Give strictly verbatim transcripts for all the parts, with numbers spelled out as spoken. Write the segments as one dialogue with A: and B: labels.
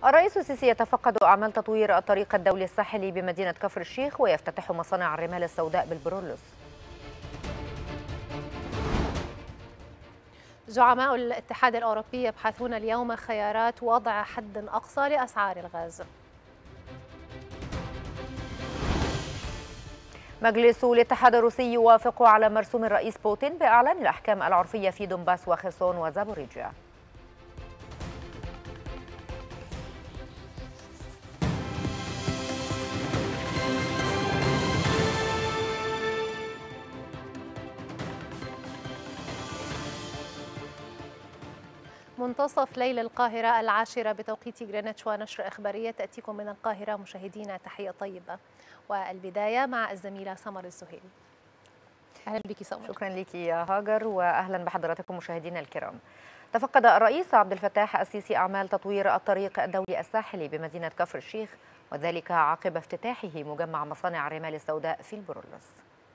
A: الرئيس السيسي يتفقد أعمال تطوير الطريق الدولي الساحلي بمدينة كفر الشيخ ويفتتح مصانع الرمال السوداء بالبرولوس.
B: زعماء الاتحاد الأوروبي يبحثون اليوم خيارات وضع حد أقصى لأسعار الغاز.
A: مجلس الاتحاد الروسي يوافق على مرسوم الرئيس بوتين بإعلان الأحكام العرفية في دونباس وخرسون وزابوريجيا.
B: منتصف ليل القاهرة العاشرة بتوقيت جرينتش ونشر إخبارية تأتيكم من القاهرة مشاهدينا، تحية طيبة. والبداية مع الزميلة سمر الزهيري. أهلا بك سمر.
A: شكرا لك يا هاجر وأهلا بحضراتكم مشاهدينا الكرام. تفقد الرئيس عبد الفتاح السيسي أعمال تطوير الطريق الدولي الساحلي بمدينة كفر الشيخ، وذلك عقب افتتاحه مجمع مصانع الرمال السوداء في البرولوس.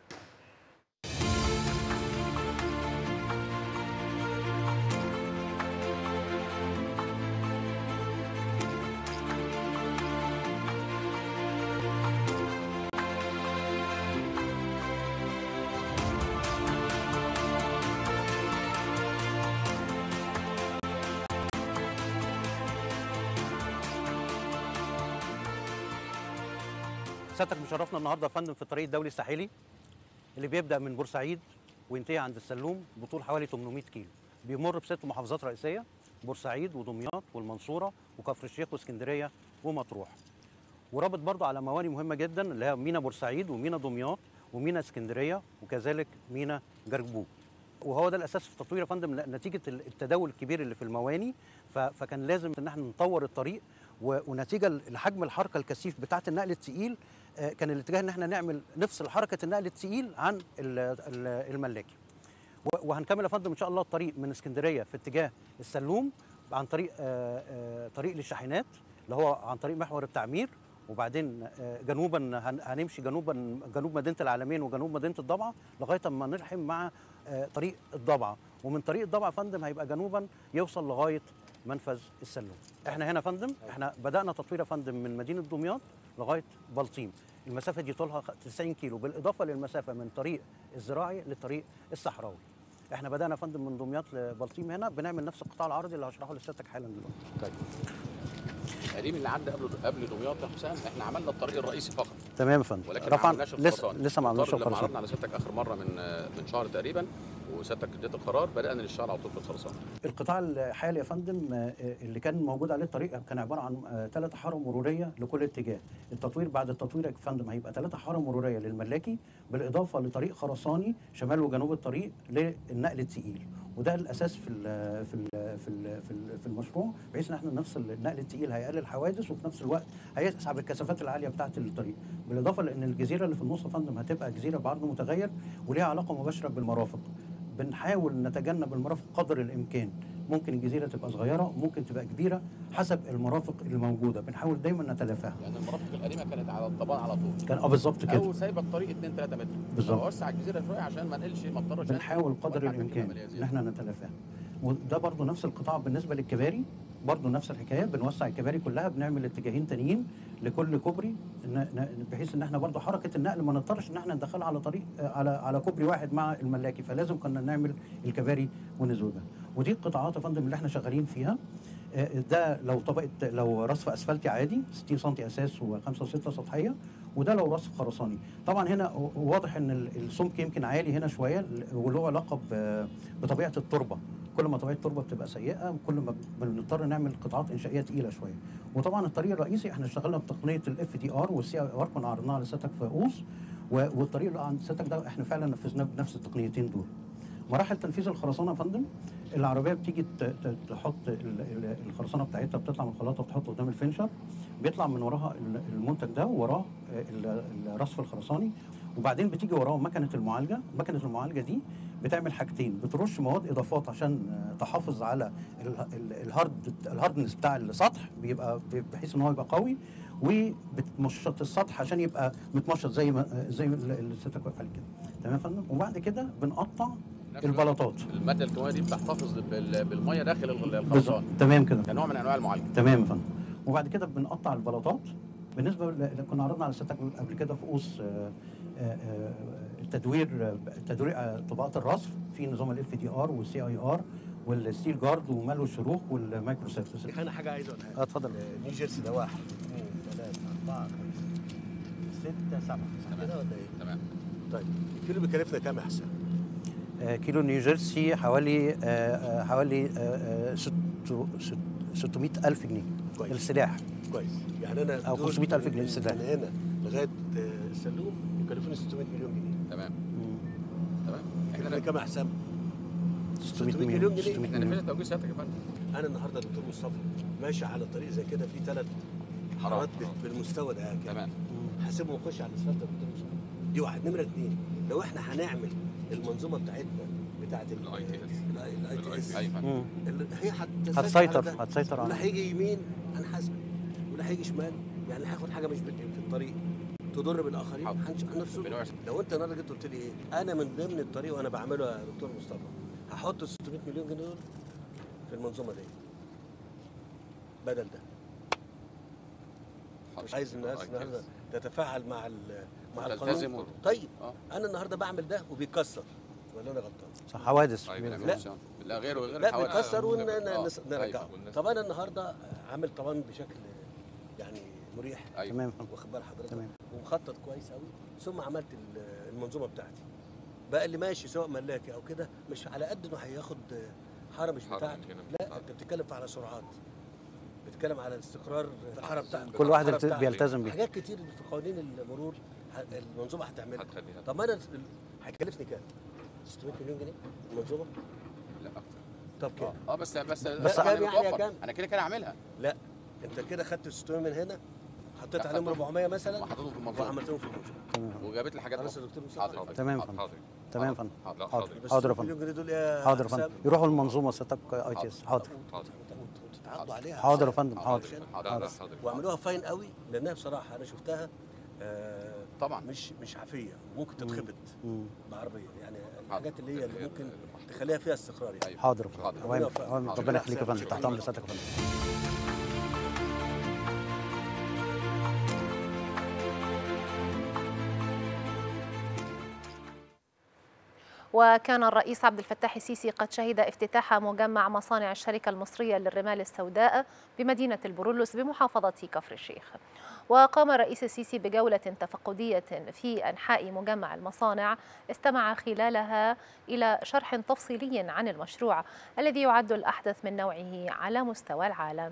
C: سيادتك مشرفنا النهارده يا فندم في الطريق الدولي الساحلي اللي بيبدا من بورسعيد وينتهي عند السلوم بطول حوالي ثمانمائة كيلو، بيمر بست محافظات رئيسيه: بورسعيد ودمياط والمنصوره وكفر الشيخ واسكندريه ومطروح، ورابط برضه على مواني مهمه جدا اللي هي مينا بورسعيد ومينا دمياط ومينا اسكندريه وكذلك مينا جرجبوب. وهو ده الاساس في التطوير يا فندم، نتيجه التداول الكبير اللي في المواني، فكان لازم ان احنا نطور الطريق، ونتيجه لحجم الحركه الكثيف بتاعه النقل الثقيل كان الاتجاه ان احنا نعمل نفصل حركه النقل الثقيل عن الملاكي. وهنكمل يا فندم ان شاء الله الطريق من اسكندريه في اتجاه السلوم عن طريق طريق للشاحنات اللي هو عن طريق محور التعمير، وبعدين جنوبا هنمشي جنوبا جنوب مدينه العالمين وجنوب مدينه الضبعه لغايه اما نلحم مع طريق الضبعه، ومن طريق الضبعه يا فندم هيبقى جنوبا يوصل لغايه منفذ السلوم. احنا هنا يا فندم احنا بدانا تطوير يا فندم من مدينه دمياط لغايه بلطيم، المسافه دي طولها تسعين كيلو بالاضافه للمسافه من طريق الزراعي للطريق الصحراوي. احنا بدانا يا فندم من دمياط لبلطيم، هنا بنعمل نفس القطاع العرضي اللي هشرحه لسيادتك حالا دلوقتي.
D: طيب قديم اللي عدى قبل قبل دمياط يا حسام احنا عملنا الطريق الرئيسي فقط.
C: تمام يا فندم.
D: ولكن
C: رفعنا
D: ما عملناش
C: لسه لسه ما عملناش
D: الخرسانه. لما عرضنا على سيادتك اخر مره من من شهر تقريبا وسيادتك اديت القرار بدانا نشتغل على طول في الخرسانه.
C: القطاع الحالي يا فندم اللي كان موجود عليه الطريق كان عباره عن ثلاث حاره مروريه لكل اتجاه. التطوير بعد التطوير يا فندم هيبقى ثلاث حاره مروريه للملاكي بالاضافه لطريق خرساني شمال وجنوب الطريق للنقل الثقيل، وده الاساس في ال في ال في ال في, ال في المشروع، بحيث ان احنا نفصل النقل الثقيل هيقلل حوادث وفي نفس الوقت هيسحب الكثافات العاليه بتاعه الطريق، بالاضافه لان الجزيره اللي في النص يا فندم هتبقى جزيره بعرض متغير وليها علاقه مباشره بالمرافق. بنحاول نتجنب المرافق قدر الامكان، ممكن الجزيره تبقى صغيره ممكن تبقى كبيره حسب المرافق اللي موجوده، بنحاول دايما نتلافاها.
D: يعني المرافق القديمه كانت على الضبان على طول.
C: كان اه بالظبط كده.
D: او سايبه الطريق اتنين تلاتة متر.
C: بالظبط.
D: وسع الجزيره شويه عشان ما نقلش ما نضطرش.
C: بنحاول قدر الامكان ان احنا نتلافاها. وده برضو نفس القطاع بالنسبه للكباري، برضو نفس الحكايه، بنوسع الكباري كلها، بنعمل اتجاهين تانيين لكل كوبري بحيث ان احنا برضو حركه النقل ما نضطرش ان احنا ندخلها على طريق على على كوبري واحد مع الملاكي، فلازم كنا نعمل الكباري ونزودها. ودي القطاعات يا فندم اللي احنا شغالين فيها. ده لو طبقه لو رصف اسفلتي عادي ستين سم اساس وخمسة وستة سطحيه، وده لو رصف خرساني. طبعا هنا واضح ان السمك يمكن عالي هنا شويه وله علاقه بطبيعه التربه، كل ما طبيعه التربه بتبقى سيئه كل ما بنضطر نعمل قطاعات انشائيه ثقيله شويه. وطبعا الطريق الرئيسي احنا اشتغلنا بتقنيه الاف دي ار والسي ار كنا عرضناها لسيادتك في قوس، والطريق اللي عند سيادتك ده احنا فعلا نفذناه بنفس التقنيتين دول. مراحل تنفيذ الخرسانه يا فندم، العربيه بتيجي تحط الخرسانه بتاعتها، بتطلع من الخلاطه وتحط قدام الفينشر، بيطلع من وراها المنتج ده ووراه الرصف الخرساني، وبعدين بتيجي وراه مكنه المعالجه. مكنه المعالجه دي بتعمل حاجتين، بترش مواد اضافات عشان تحافظ على الهارد الهاردنس بتاع السطح، بيبقى بحيث ان هو يبقى قوي، وبتمشط السطح عشان يبقى متمشط زي ما زي اللي سيادتك واقف عليه كده. تمام يا فندم. وبعد كده بنقطع البلاطات.
D: الماده الكيماويه دي بتحتفظ بالميه داخل الخرسانه.
C: تمام كده.
D: كنوع من انواع المعالجه.
C: تمام يا فندم. وبعد كده بنقطع البلاطات. بالنسبه ل- كنا عرضنا على سيادتك قبل كده فؤوس آه، آه، آه، التدوير تدوير آه، طبقات الرصف في نظام الاف دي ار والسي اي ار والستيل جارد وملو الشروخ والمايكرو سيرفيس.
E: انا حاجه عايز اقولها.
C: اه اتفضل.
E: نيو جيرسي ده واحد اثنين ثلاثة أربعة خمسة ستة سبعة صح كده ولا ايه؟
D: تمام.
E: طيب الكيلو بيكلفنا كام يا حسام؟
C: آه، كيلو نيوجيرسي حوالي آه، آه، حوالي آه، آه، ست- ست- ستمائة ألف جنيه
E: كويس.
C: السلاح.
E: كويس يعني انا
C: أو
E: دول
C: خمسمائة ألف جنيه
E: من-
C: السلاح.
E: من هنا لغايه آه، السلوم يكلفوني ستمائة مليون جنيه.
D: تمام تمام.
E: كلفني
D: احنا
E: كام يا حسام؟
C: ستمائة
E: مليون
C: مليون
E: جنيه.
C: ستمائة
D: احنا
C: مليون.
D: نفذنا توجيه سيادتك يا فندم.
E: انا النهارده دكتور مصطفى ماشي على طريق زي كده في ثلاث حارات بالمستوى ده كده.
D: تمام.
E: حاسبهم ونخش على الاسفلت يا دكتور مصطفى. دي واحد. نمره اثنين لو احنا هنعمل المنظومه بتاعتنا بتاعت
D: الاي تي اس
E: الاي تي اس
D: ايوه
C: مم.
E: اللي هي هت-
C: هتسيطر
E: على ده.
C: هتسيطر
E: ولا
C: على
E: هيجي يمين هنحاسبه ولا هيجي شمال، يعني هاخد حاجه مش بت- في الطريق تضر بالاخرين
D: حاضر.
E: هنش- هنرصده.
D: بالوعي.
E: لو انت النهارده جيت قلت لي ايه انا من ضمن الطريق وانا بعمله يا دكتور مصطفى هحط ستمائة مليون جنيه دول في المنظومه دي بدل ده. مش عايز الناس النهارده تتفاعل مع ال- مع
D: تلتزم
E: القانون.
D: و-
E: طيب
D: اه
E: انا النهارده بعمل ده وبيكسر ولا انا غلطان؟
C: صح حوادث.
D: طيب
E: لا.
D: لا غير وغير
E: لا
D: الحوادث.
E: بيكسر
D: آه.
E: ونرجعه.
D: أيوة.
E: طب انا النهارده عامل طبعا بشكل يعني مريح
D: ايوه
C: تمام.
E: واخد بال حضرتك
C: تمام.
E: ومخطط كويس قوي ثم عملت ال- المنظومه بتاعتي بقى اللي ماشي سواء ملاكي او كده مش على قد انه هياخد حاره مش
D: حارة
E: بتاعته.
D: هنا.
E: لا انت بتتكلم على سرعات، بتتكلم على الاستقرار في الحاره بتاعتك.
C: كل واحد
E: الحارة
C: بت-
E: بتاعتك.
C: بيلتزم بيه.
E: حاجات كتير في قوانين المرور ه- المنظومه هتعملها.
D: هتخليها.
E: طب ما انا ال- هيكلفني كام؟ ستمائة مليون جنيه المنظومه؟
D: لا اكتر.
E: طب كام؟
D: اه بس بس
C: بس
D: أنا
E: كام يعني يا
D: بتوفر.
E: كام؟
D: انا كده كده عاملها.
E: لا انت كده خدت ستمائة من هنا حطيت
D: لا،
E: عليهم
D: خدتهم.
E: أربعمائة مثلا
D: وحطيتهم في المنظومه
E: وعملتهم في المنظومه.
C: تمام.
D: وجابت لي حاجات
E: خلاص
D: أخرى.
E: يا دكتور مصطفى.
D: حاضر
C: تمام يا
D: حاضر.
C: فندم.
D: حاضر.
C: تمام يا فندم.
D: حاضر.
C: حاضر.
D: حاضر.
E: بس
C: حاضر يا
E: ستمائة مليون
C: فندم.
E: جنيه دول يا
C: حاضر يا
E: حسام.
C: فندم. يروحوا المنظومه سيادتك اي تي اس. حاضر.
D: حاضر.
E: وتتعاقدوا عليها.
C: حاضر يا فندم. حاضر.
E: عشان-
D: حاضر.
C: حاضر.
D: حاضر.
E: واعملوها فاين قوي لانها بصراحه انا شفتها آه
D: طبعا.
E: مش مش عافيه ممكن تتخبط
C: مم.
E: بعربيه يعني الحاجات اللي هي اللي
D: اللي هي
E: ممكن
D: ال-
E: تخليها فيها استقرار يعني.
D: أيوة.
C: حاضر يا فندم.
D: حاضر.
C: أوامر.
E: حاضر.
C: أوامر.
E: حاضر.
C: ربنا يخليك يا فندم.
E: شكراً.
C: تحت امر سيادتك يا فندم.
B: وكان الرئيس عبد الفتاح السيسي قد شهد افتتاح مجمع مصانع الشركة المصرية للرمال السوداء بمدينة البرولوس بمحافظة كفر الشيخ. وقام الرئيس السيسي بجولة تفقدية في أنحاء مجمع المصانع استمع خلالها إلى شرح تفصيلي عن المشروع الذي يعد الأحدث من نوعه على مستوى العالم.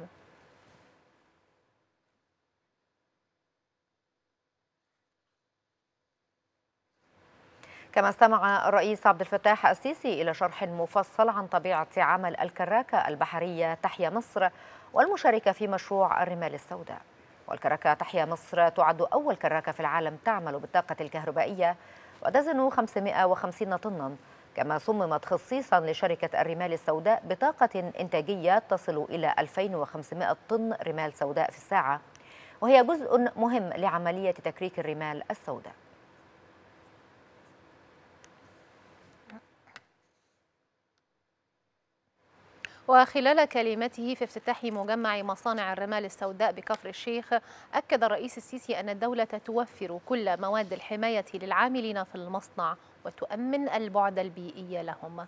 A: كما استمع الرئيس عبد الفتاح السيسي إلى شرح مفصل عن طبيعة عمل الكراكة البحرية تحيا مصر والمشاركة في مشروع الرمال السوداء. والكراكة تحيا مصر تعد أول كراكة في العالم تعمل بالطاقة الكهربائية وتزن خمسمائة وخمسين طنا، كما صممت خصيصا لشركة الرمال السوداء بطاقة إنتاجية تصل إلى ألفين وخمسمائة طن رمال سوداء في الساعة، وهي جزء مهم لعملية تكريك الرمال السوداء.
B: وخلال كلمته في افتتاح مجمع مصانع الرمال السوداء بكفر الشيخ، أكد الرئيس السيسي أن الدولة توفر كل مواد الحماية للعاملين في المصنع وتؤمن البعد البيئي لهم.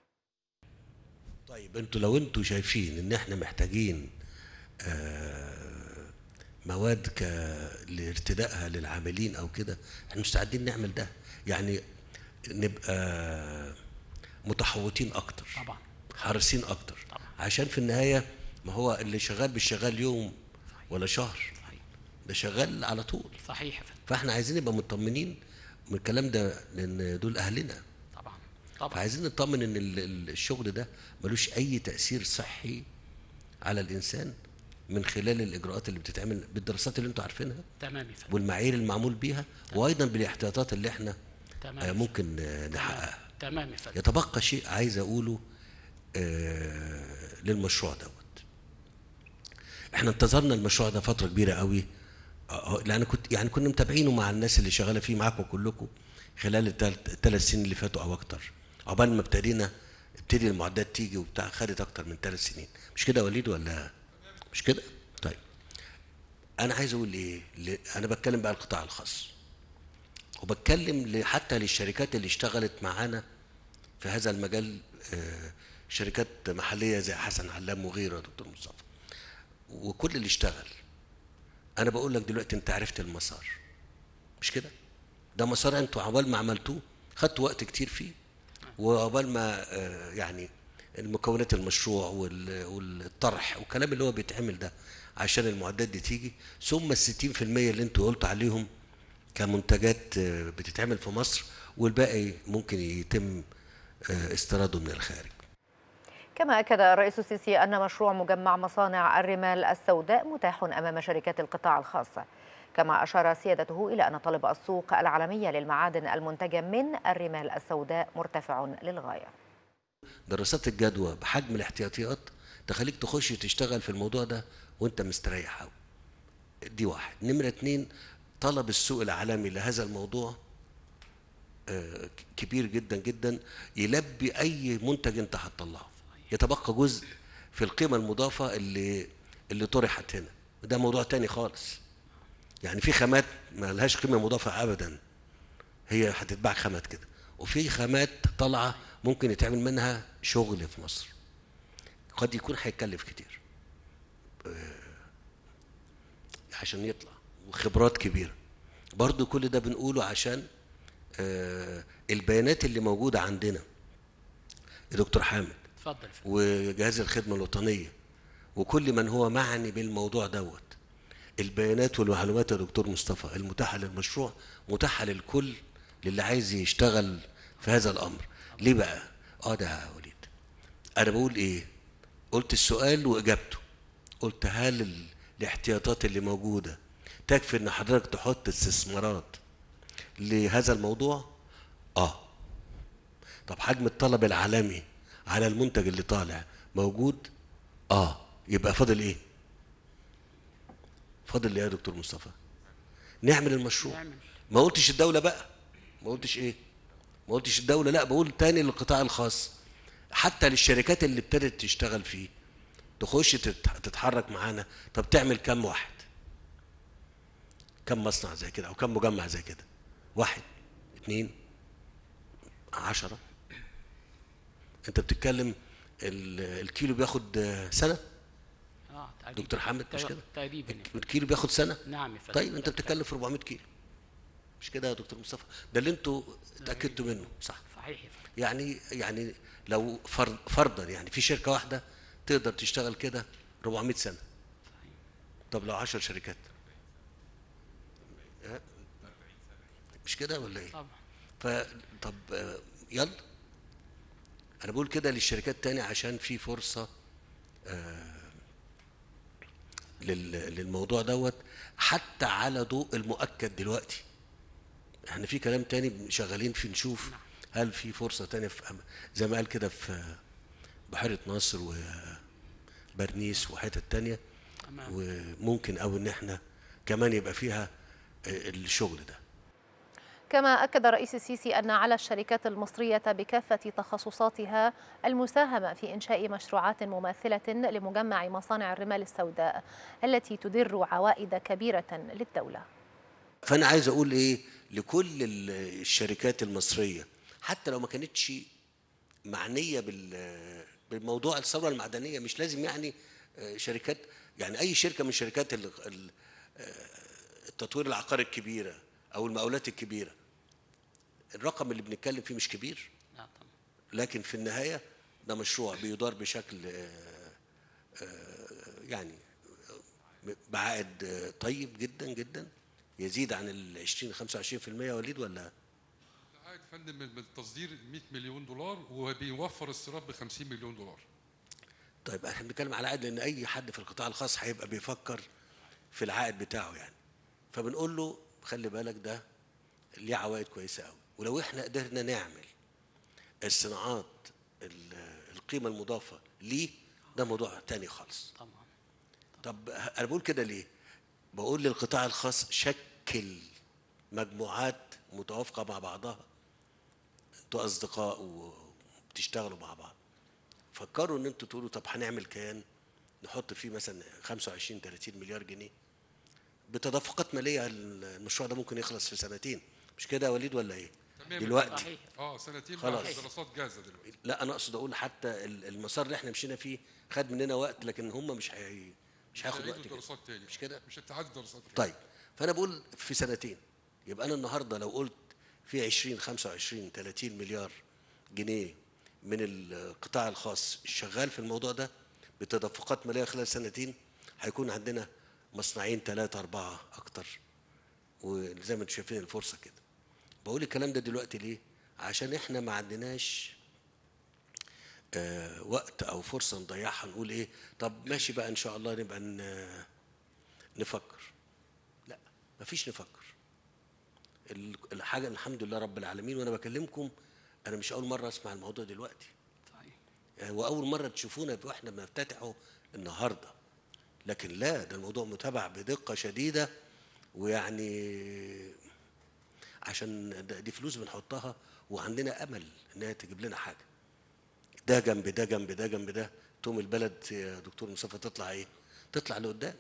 E: طيب انتوا لو انتوا شايفين ان احنا محتاجين آه مواد ك لارتدائها للعاملين او كده احنا مستعدين نعمل ده، يعني نبقى متحوطين اكتر
F: طبعا
E: حريصين اكتر
F: طبعا.
E: عشان في النهايه ما هو اللي شغال مش شغال يوم ولا شهر،
F: صحيح
E: ده شغال على طول.
F: صحيح يا فندم.
E: فاحنا عايزين نبقى مطمنين من الكلام ده لان دول اهلنا،
F: طبعا طبعا.
E: فعايزين نطمن ان ال- ال- الشغل ده ملوش اي تاثير صحي على الانسان من خلال الاجراءات اللي بتتعمل بالدراسات اللي انتوا عارفينها
F: تمام يا فندم.
E: والمعايير المعمول بيها وايضا بالاحتياطات اللي احنا
F: تمام
E: آه،
F: يا
E: ممكن آه، نحققها.
F: تمام يا فندم.
E: يتبقى شيء عايز اقوله آه، للمشروع دوت. احنا انتظرنا المشروع ده فتره كبيره قوي، آه، لان كنت يعني كنا متابعينه مع الناس اللي شغاله فيه معاكم كلكم خلال الثلاث سنين اللي فاتوا او اكتر، عقبال ما ابتدينا ابتدي المعدات تيجي وبتاع، خدت اكتر من ثلاث سنين، مش كده يا وليد ولا مش كده؟ طيب انا عايز اقول ايه، انا بتكلم بقى القطاع الخاص، وبتكلم حتى للشركات اللي اشتغلت معانا في هذا المجال، شركات محليه زي حسن علام وغيره يا دكتور مصطفى، وكل اللي اشتغل. انا بقول لك دلوقتي انت عرفت المسار، مش كده؟ ده مسار انتوا عقبال ما عملتوه خدتوا وقت كتير فيه، وعقبال ما يعني المكونات المشروع والطرح والكلام اللي هو بيتعمل ده عشان المعدات دي تيجي، ثم الستين في المية اللي انتوا قلتوا عليهم كمنتجات بتتعمل في مصر، والباقي ممكن يتم استيراده من الخارج.
A: كما أكد الرئيس السيسي أن مشروع مجمع مصانع الرمال السوداء متاح أمام شركات القطاع الخاص. كما أشار سيادته إلى أن طلب السوق العالمية للمعادن المنتجة من الرمال السوداء مرتفع للغاية.
E: دراسات الجدوى بحجم الاحتياطيات تخليك تخش تشتغل في الموضوع ده وانت مستريح قوي. دي واحد. نمرة اتنين، طلب السوق العالمي لهذا الموضوع كبير جدا جدا، يلبي اي منتج انت هتطلعه. يتبقى جزء في القيمة المضافة اللي اللي طرحت هنا، ده موضوع تاني خالص. يعني في خامات ما لهاش قيمة مضافة ابدا، هي هتتباع خامات كده، وفي خامات طالعة ممكن يتعمل منها شغل في مصر، قد يكون هيتكلف كتير عشان يطلع، وخبرات كبيرة. برضو كل ده بنقوله عشان البيانات اللي موجودة عندنا يا دكتور حامد،
F: اتفضل،
E: وجهاز الخدمة الوطنية وكل من هو معني بالموضوع دوت، البيانات والمعلومات يا دكتور مصطفى المتاحة للمشروع متاحة للكل، للي عايز يشتغل في هذا الأمر. ليه بقى؟ اه ده يا وليد، أنا بقول إيه؟ قلت السؤال وإجابته، قلت هل الاحتياطات اللي موجودة تكفي إن حضرتك تحط استثمارات لهذا الموضوع؟ آه. طب حجم الطلب العالمي على المنتج اللي طالع موجود؟ آه. يبقى فاضل إيه؟ فاضل إيه يا دكتور مصطفى؟ نعمل المشروع. نعمل. ما قلتش الدولة بقى، ما قلتش إيه؟ ما قلتش الدولة، لا بقول تاني للقطاع الخاص، حتى للشركات اللي ابتدت تشتغل فيه تخش تتحرك معانا. طب تعمل كم واحد؟ كم مصنع زي كده أو كم مجمع زي كده؟ واحد، اتنين، عشرة. أنت بتتكلم الكيلو بياخد سنة؟
F: اه
E: دكتور حامد مش كده؟
F: تقريبا
E: الكيلو بياخد سنة؟
F: نعم يا فندم.
E: طيب أنت بتتكلم في أربعمائة كيلو، مش كده يا دكتور مصطفى؟ ده اللي أنتوا اتأكدتوا منه، صح؟
F: صحيح يا فندم.
E: يعني يعني لو فرضا يعني في شركة واحدة تقدر تشتغل كده أربعمائة سنة. صحيح. طب لو عشر شركات؟ مش كده ولا ايه؟
F: طبعا.
E: فطب يلا، انا بقول كده للشركات تاني عشان في فرصة آه للموضوع دوت، حتى على ضوء المؤكد دلوقتي. احنا في كلام تاني شغالين فيه نشوف هل في فرصة تانية في زي ما قال كده في بحيرة ناصر وبرنيس وحتت تانية، وممكن او ان احنا كمان يبقى فيها الشغل ده.
B: كما أكد الرئيس السيسي أن على الشركات المصرية بكافة تخصصاتها المساهمة في إنشاء مشروعات مماثلة لمجمع مصانع الرمال السوداء التي تدر عوائد كبيرة للدولة.
E: فأنا عايز أقول إيه لكل الشركات المصرية، حتى لو ما كانتش معنية بالموضوع الثورة المعدنية، مش لازم يعني شركات، يعني أي شركة من شركات التطوير العقاري الكبيرة أو المقاولات الكبيرة، الرقم اللي بنتكلم فيه مش كبير، لكن في النهاية ده مشروع بيدار بشكل يعني بعائد طيب جدا جدا، يزيد عن ال عشرين خمسة وعشرين في المية. وليد ولا؟
G: عائد فندم من التصدير مئة مليون دولار وبيوفر استيراد ب خمسين مليون دولار.
E: طيب احنا بنتكلم على عائد، لأن أي حد في القطاع الخاص هيبقى بيفكر في العائد بتاعه يعني، فبنقول له خلي بالك ده ليه عوائد كويسة قوي. ولو احنا قدرنا نعمل الصناعات القيمة المضافة ليه، ده موضوع تاني خالص. طبعا. طب انا بقول كده ليه؟ بقول للقطاع الخاص شكل مجموعات متوافقة مع بعضها، انتوا اصدقاء وبتشتغلوا مع بعض، فكروا ان انتوا تقولوا طب هنعمل كيان نحط فيه مثلا خمسة وعشرين ثلاثين مليار جنيه، بتدفقات ماليه المشروع ده ممكن يخلص في سنتين، مش كده يا وليد ولا ايه؟
G: تمام
E: دلوقتي
G: اه سنتين
E: خلاص،
G: دراسات جاهزه دلوقتي.
E: لا انا اقصد اقول حتى المسار اللي احنا مشينا فيه خد مننا وقت، لكن هم مش هي مش هياخد وقت
G: دراسات تاني،
E: مش كده؟
G: مش هتعاد دراسات تاني.
E: طيب فانا بقول في سنتين، يبقى انا النهارده لو قلت في عشرين خمسة وعشرين ثلاثين مليار جنيه من القطاع الخاص شغال في الموضوع ده بتدفقات ماليه خلال سنتين، هيكون عندنا مصنعين ثلاثة أربعة أكتر، وزي ما انتم شايفين الفرصة كده. بقول الكلام ده دلوقتي ليه؟ عشان احنا ما عندناش آه وقت أو فرصة نضيعها نقول إيه طب ماشي بقى إن شاء الله نبقى نفكر. لا مفيش نفكر. الحاجة الحمد لله رب العالمين، وأنا بكلمكم أنا مش أول مرة أسمع الموضوع دلوقتي. صحيح. وأول مرة تشوفونا وإحنا بنفتتحه النهارده. لكن لا، ده الموضوع متابع بدقة شديدة، ويعني عشان دي فلوس بنحطها وعندنا أمل إنها تجيب لنا حاجة. ده جنب ده جنب ده جنب ده، تقوم البلد يا دكتور مصطفى تطلع إيه؟ تطلع لقدام.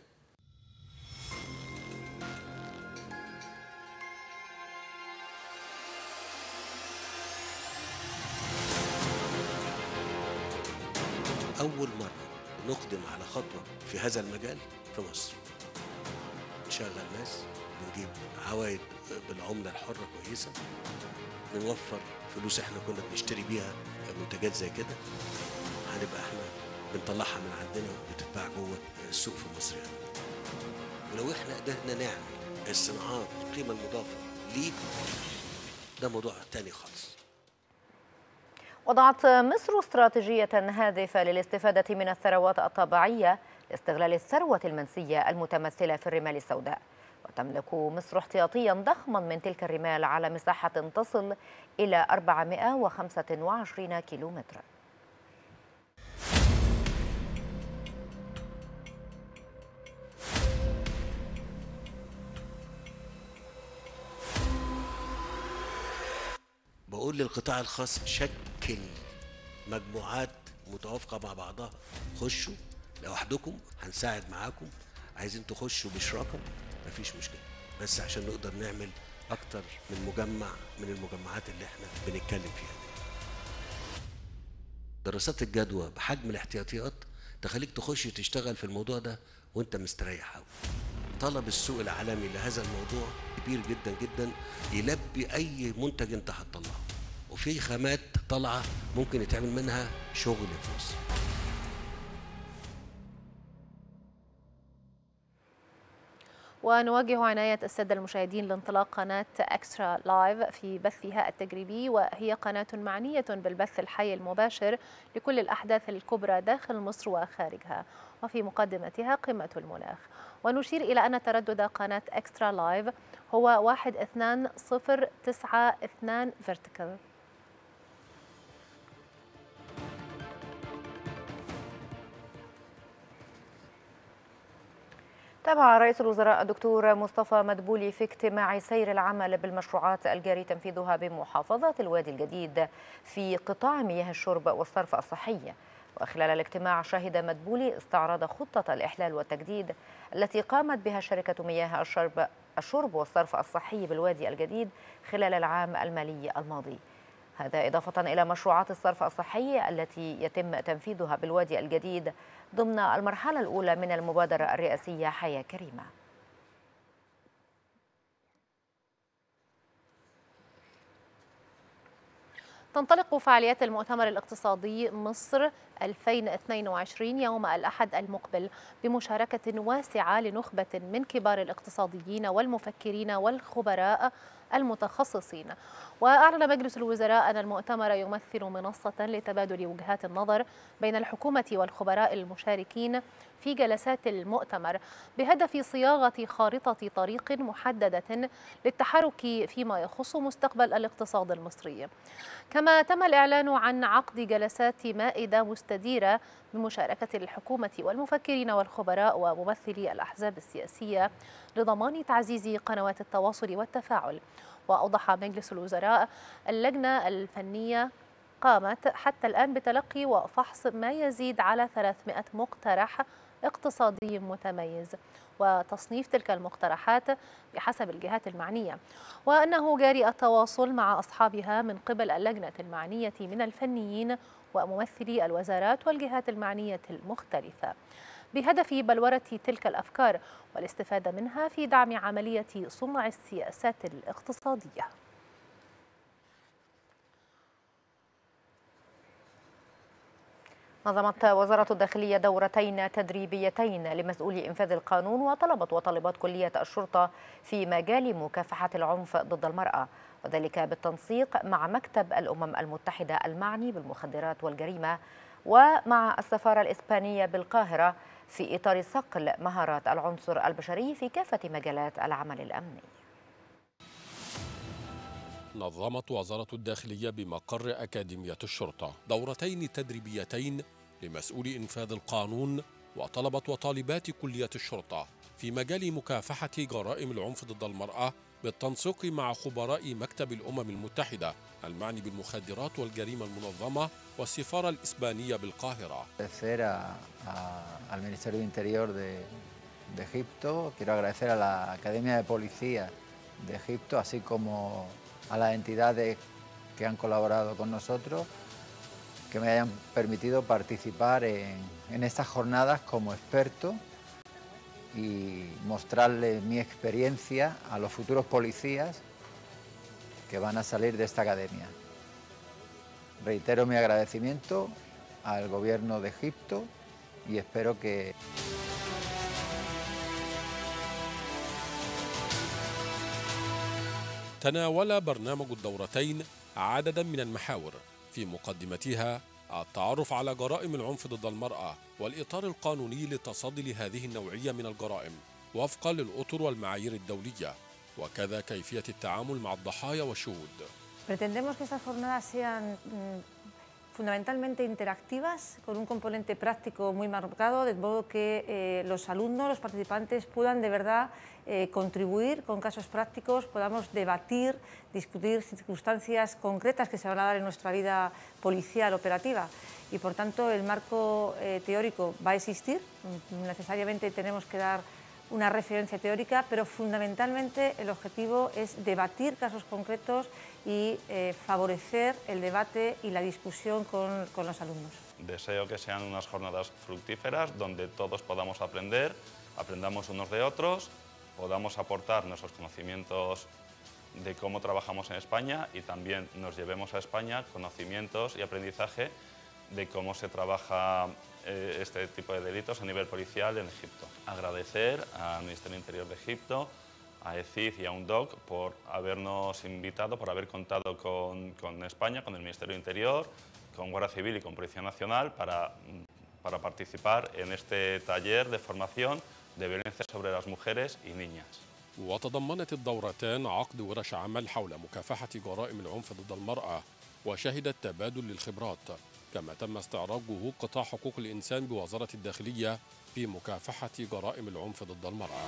E: أول مرة نقدم على خطوة في هذا المجال في مصر. نشغل ناس، بنجيب عوائد بالعملة الحرة كويسة، بنوفر فلوس احنا كنا بنشتري بيها منتجات زي كده، هنبقى احنا بنطلعها من عندنا وبتتباع جوه السوق في مصر يعني. ولو احنا قدرنا نعمل الصناعات القيمة المضافة ليه، ده موضوع تاني خالص.
A: وضعت مصر استراتيجية هادفة للاستفادة من الثروات الطبيعية لاستغلال الثروة المنسية المتمثلة في الرمال السوداء، وتملك مصر احتياطيا ضخما من تلك الرمال على مساحة تصل إلى أربعمائة وخمسة وعشرين كيلومترا.
E: بقول للقطاع الخاص شكل مجموعات متوافقة مع بعضها، خشوا لوحدكم هنساعد معاكم، عايزين تخشوا بشراكة مفيش مشكلة، بس عشان نقدر نعمل أكتر من مجمع من المجمعات اللي احنا بنتكلم فيها دي. دراسات الجدوى بحجم الاحتياطيات تخليك تخش تشتغل في الموضوع ده وانت مستريح قوي. طلب السوق العالمي لهذا الموضوع كبير جدا جدا، يلبي اي منتج انت هتطلعه، وفي خامات طالعه ممكن يتعمل منها شغل في مصر.
B: ونوجه عناية السادة المشاهدين لانطلاق قناة إكسترا لايف في بثها التجريبي، وهي قناة معنية بالبث الحي المباشر لكل الأحداث الكبرى داخل مصر وخارجها، وفي مقدمتها قمة المناخ. ونشير إلى أن تردد قناة إكسترا لايف هو واحد اثنان صفر تسعة اثنان فيرتيكال.
A: تابع رئيس الوزراء الدكتور مصطفى مدبولي في اجتماع سير العمل بالمشروعات الجاري تنفيذها بمحافظة الوادي الجديد في قطاع مياه الشرب والصرف الصحي. وخلال الاجتماع شهد مدبولي استعراض خطة الإحلال والتجديد التي قامت بها شركة مياه الشرب الشرب والصرف الصحي بالوادي الجديد خلال العام المالي الماضي. هذا إضافة إلى مشروعات الصرف الصحي التي يتم تنفيذها بالوادي الجديد ضمن المرحلة الأولى من المبادرة الرئاسية حياة كريمة.
B: تنطلق فعاليات المؤتمر الاقتصادي مصر ألفين واثنين وعشرين يوم الأحد المقبل بمشاركة واسعة لنخبة من كبار الاقتصاديين والمفكرين والخبراء المتخصصين. وأعلن مجلس الوزراء أن المؤتمر يمثل منصة لتبادل وجهات النظر بين الحكومة والخبراء المشاركين في جلسات المؤتمر بهدف صياغة خارطة طريق محددة للتحرك فيما يخص مستقبل الاقتصاد المصري. كما تم الإعلان عن عقد جلسات مائدة مستديرة بمشاركة الحكومة والمفكرين والخبراء وممثلي الأحزاب السياسية لضمان تعزيز قنوات التواصل والتفاعل. وأوضح مجلس الوزراء اللجنة الفنية قامت حتى الآن بتلقي وفحص ما يزيد على ثلاثمائة مقترح اقتصادي متميز وتصنيف تلك المقترحات بحسب الجهات المعنية، وأنه جاري التواصل مع أصحابها من قبل اللجنة المعنية من الفنيين وممثلي الوزارات والجهات المعنية المختلفة بهدف بلورة تلك الأفكار والاستفادة منها في دعم عملية صنع السياسات الاقتصادية.
A: نظمت وزارة الداخلية دورتين تدريبيتين لمسؤولي إنفاذ القانون وطلبة وطالبات كلية الشرطة في مجال مكافحة العنف ضد المرأة، وذلك بالتنسيق مع مكتب الأمم المتحدة المعني بالمخدرات والجريمة ومع السفارة الإسبانية بالقاهرة في إطار صقل مهارات العنصر البشري في كافة مجالات العمل الأمني.
H: نظمت وزارة الداخلية بمقر أكاديمية الشرطة دورتين تدريبيتين لمسؤولي إنفاذ القانون وطلبة وطالبات كلية الشرطة في مجال مكافحة جرائم العنف ضد المرأة بالتنسيق مع خبراء مكتب الأمم المتحدة المعني بالمخدرات والجريمة المنظمة والسفارة الإسبانية بالقاهرة.
I: al Ministerio de Interior de, de Egipto, quiero agradecer a la Academia de Policía de Egipto, así como a las entidades que han colaborado con nosotros, que me hayan permitido participar en, en estas jornadas como experto y mostrarles mi experiencia a los futuros policías que van a salir de esta academia. Reitero mi agradecimiento al gobierno de Egipto y espero que...
H: تناول برنامج الدورتين عددا من المحاور في مقدمتها التعرف على جرائم العنف ضد المرأة والإطار القانوني للتصدي لهذه النوعية من الجرائم وفقا للأطر والمعايير الدولية، وكذا كيفية التعامل مع الضحايا والشهود.
J: Pretendemos que estas jornadas sean fundamentalmente interactivas, con un componente práctico muy marcado, de modo que eh, los alumnos, los participantes puedan de verdad eh, contribuir con casos prácticos, podamos debatir, discutir circunstancias concretas que se van a dar en nuestra vida policial operativa. Y por tanto el marco eh, teórico va a existir, necesariamente tenemos que dar una referencia teórica, pero fundamentalmente el objetivo es debatir casos concretos y eh, favorecer el debate y la discusión con, con los alumnos.
K: Deseo que sean unas jornadas fructíferas donde todos podamos aprender, aprendamos unos de otros, podamos aportar nuestros conocimientos de cómo trabajamos en España y también nos llevemos a España conocimientos y aprendizaje de cómo se trabaja eh, este tipo de delitos a nivel policial en Egipto. Agradecer al Ministerio del Interior de Egipto, a E C I F y a UNDOC por habernos invitado, por haber contado con, con España, con el Ministerio del Interior, con Guardia Civil y con Policía Nacional para, para participar en este taller de formación de violencia sobre las mujeres y niñas.
H: وتضمنت الدورتان عقد ورش عمل حول مكافحة جرائم العنف ضد المرأة وشهدت تبادل للخبرات، كما تم استعراض جهود قطاع حقوق الإنسان بوزارة الداخلية في مكافحة جرائم العنف ضد المرأة.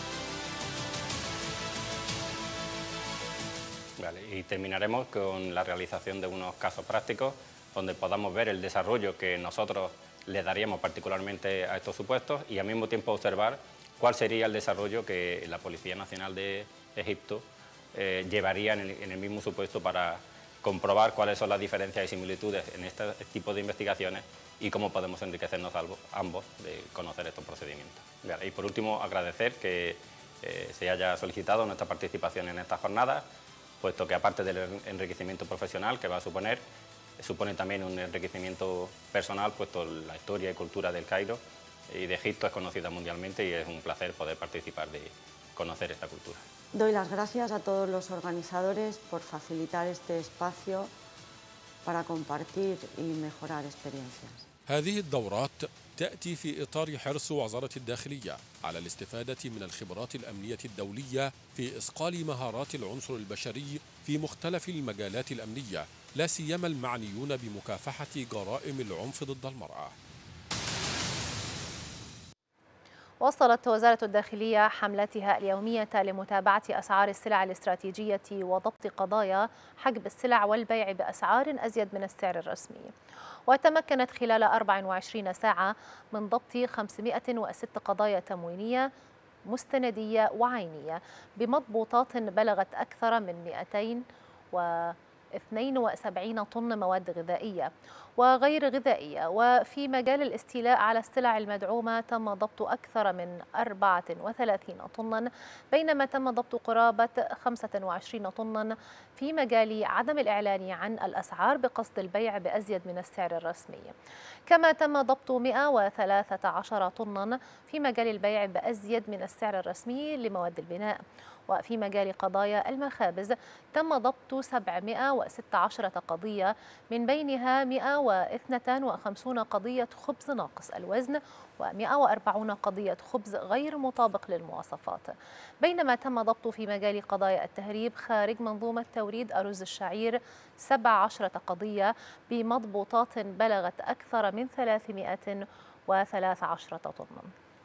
L: Vale, y terminaremos con la realización de unos casos prácticos donde podamos ver el desarrollo que nosotros le daríamos particularmente a estos supuestos y al mismo tiempo observar cuál sería el desarrollo que la Policía Nacional de Egipto eh, llevaría en el, en el mismo supuesto para comprobar cuáles son las diferencias y similitudes en este tipo de investigaciones y cómo podemos enriquecernos ambos de conocer estos procedimientos. Vale, y por último, agradecer que eh, se haya solicitado nuestra participación en estas jornadas, puesto que aparte del enriquecimiento profesional que va a suponer, supone también un enriquecimiento personal, puesto la historia y cultura del Cairo y de Egipto es conocida mundialmente y es un placer poder participar de conocer esta cultura.
M: Doy las gracias a todos los organizadores por facilitar este espacio para compartir y mejorar experiencias.
H: هذه الدورات تأتي في إطار حرص وزارة الداخلية على الاستفادة من الخبرات الأمنية الدولية في إصقال مهارات العنصر البشري في مختلف المجالات الأمنية، لا سيما المعنيون بمكافحة جرائم العنف ضد المرأة.
B: وصلت وزارة الداخلية حملتها اليومية لمتابعة أسعار السلع الاستراتيجية وضبط قضايا حجب السلع والبيع بأسعار أزيد من السعر الرسمي، وتمكنت خلال أربع وعشرين ساعة من ضبط خمسمائة وستة قضايا تموينية مستندية وعينية بمضبوطات بلغت أكثر من مئتين واثنين وسبعين طن مواد غذائية وغير غذائية. وفي مجال الاستيلاء على السلع المدعومة تم ضبط أكثر من أربعة وثلاثين طنا، بينما تم ضبط قرابة خمسة وعشرين طنا في مجال عدم الإعلان عن الأسعار بقصد البيع بأزيد من السعر الرسمي. كما تم ضبط مئة وثلاثة عشر طنا في مجال البيع بأزيد من السعر الرسمي لمواد البناء. وفي مجال قضايا المخابز تم ضبط سبعمائة وستة عشر قضية، من بينها مئة واثنين وخمسين قضية خبز ناقص الوزن ومئة وأربعين قضية خبز غير مطابق للمواصفات. بينما تم ضبط في مجال قضايا التهريب خارج منظومة توريد أرز الشعير سبع عشرة قضية بمضبوطات بلغت أكثر من ثلاثمائة وثلاث عشرة طنا.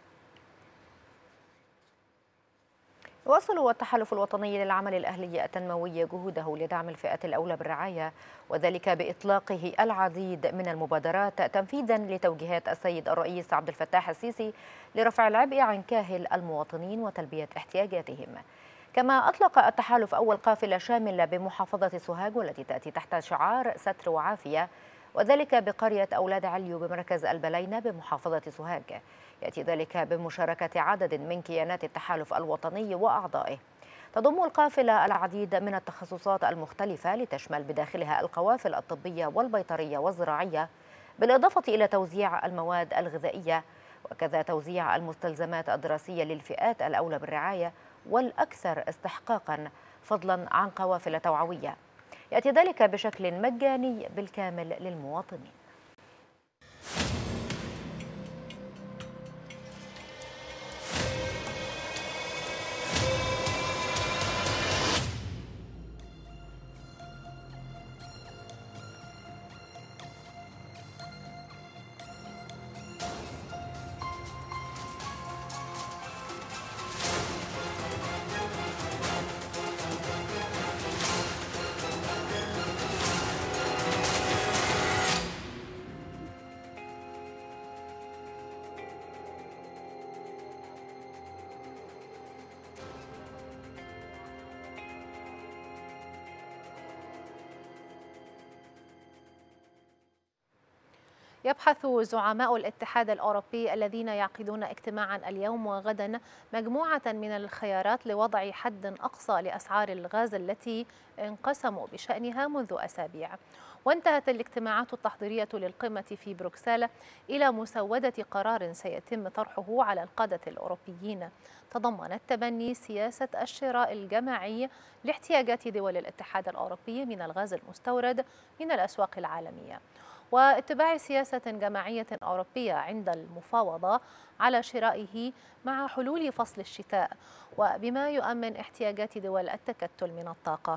A: يواصل التحالف الوطني للعمل الأهلي التنموي جهوده لدعم الفئات الأولى بالرعاية، وذلك بإطلاقه العديد من المبادرات تنفيذا لتوجيهات السيد الرئيس عبد الفتاح السيسي لرفع العبء عن كاهل المواطنين وتلبية احتياجاتهم. كما أطلق التحالف أول قافلة شاملة بمحافظة سوهاج والتي تأتي تحت شعار ستر وعافية، وذلك بقرية أولاد عليو بمركز البلينة بمحافظة سوهاج. يأتي ذلك بمشاركة عدد من كيانات التحالف الوطني وأعضائه. تضم القافلة العديد من التخصصات المختلفة لتشمل بداخلها القوافل الطبية والبيطرية والزراعية، بالإضافة إلى توزيع المواد الغذائية وكذا توزيع المستلزمات الدراسية للفئات الأولى بالرعاية والأكثر استحقاقا، فضلا عن قوافل توعوية. يأتي ذلك بشكل مجاني بالكامل للمواطنين.
B: يبحث زعماء الاتحاد الأوروبي الذين يعقدون اجتماعا اليوم وغدا مجموعة من الخيارات لوضع حد أقصى لأسعار الغاز التي انقسموا بشأنها منذ أسابيع. وانتهت الاجتماعات التحضيرية للقمة في بروكسل إلى مسودة قرار سيتم طرحه على القادة الأوروبيين تضمنت تبني سياسة الشراء الجماعي لاحتياجات دول الاتحاد الأوروبي من الغاز المستورد من الأسواق العالمية، واتباع سياسة جماعية أوروبية عند المفاوضة على شرائه مع حلول فصل الشتاء، وبما يؤمن احتياجات دول التكتل من الطاقة.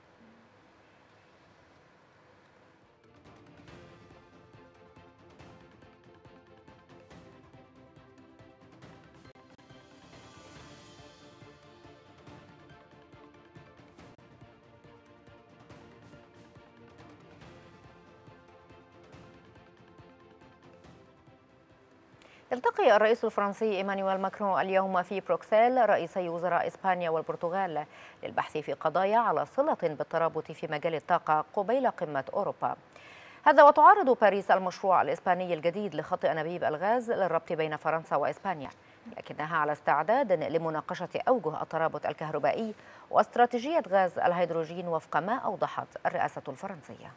A: يلتقي الرئيس الفرنسي إيمانويل ماكرون اليوم في بروكسل رئيسي وزراء إسبانيا والبرتغال للبحث في قضايا على صلة بالترابط في مجال الطاقة قبيل قمة أوروبا. هذا وتعارض باريس المشروع الإسباني الجديد لخط أنابيب الغاز للربط بين فرنسا وإسبانيا، لكنها على استعداد لمناقشة أوجه الترابط الكهربائي واستراتيجية غاز الهيدروجين وفق ما أوضحت الرئاسة الفرنسية.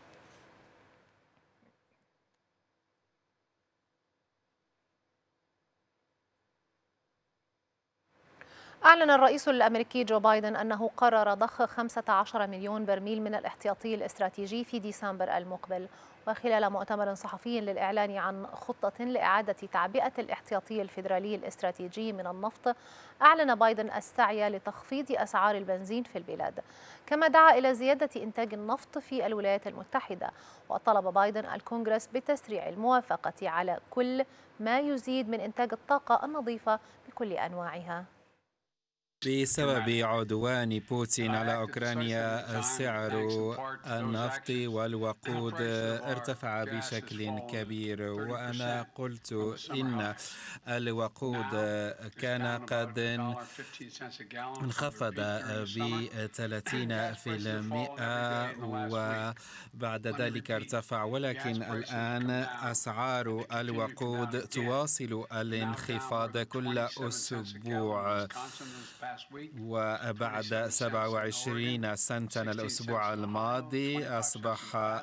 B: أعلن الرئيس الأمريكي جو بايدن أنه قرر ضخ خمسة عشر مليون برميل من الاحتياطي الاستراتيجي في ديسمبر المقبل. وخلال مؤتمر صحفي للإعلان عن خطة لإعادة تعبئة الاحتياطي الفيدرالي الاستراتيجي من النفط، أعلن بايدن السعي لتخفيض أسعار البنزين في البلاد، كما دعا إلى زيادة إنتاج النفط في الولايات المتحدة. وطلب بايدن الكونغرس بتسريع الموافقة على كل ما يزيد من إنتاج الطاقة النظيفة كل أنواعها.
N: بسبب عدوان بوتين على أوكرانيا سعر النفط والوقود ارتفع بشكل كبير، وأنا قلت إن الوقود كان قد انخفض ب ثلاثين بالمئة وبعد ذلك ارتفع، ولكن الآن أسعار الوقود تواصل الانخفاض كل أسبوع، وبعد سبعة وعشرين سنتا الأسبوع الماضي أصبح